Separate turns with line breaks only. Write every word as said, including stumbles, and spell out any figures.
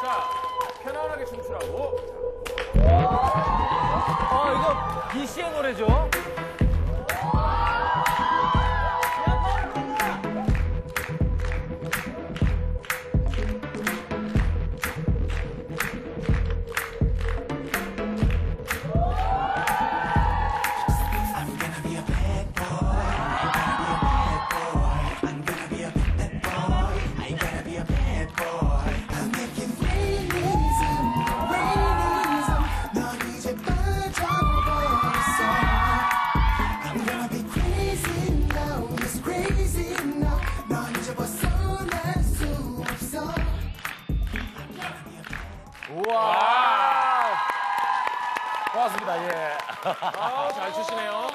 자, 편안하게 춤추라고.
아, 이거 비 씨의 노래죠?
우와. 고맙습니다. 예.
아, 잘 추시네요.